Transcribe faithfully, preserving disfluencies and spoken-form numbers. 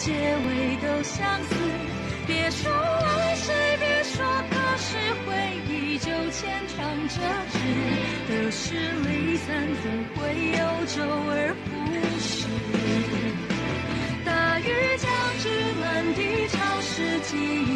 结尾都相似。别说爱谁，别说可是，回忆就牵肠折纸。得失离散总会有周而复始。大雨将至，满地潮湿，记忆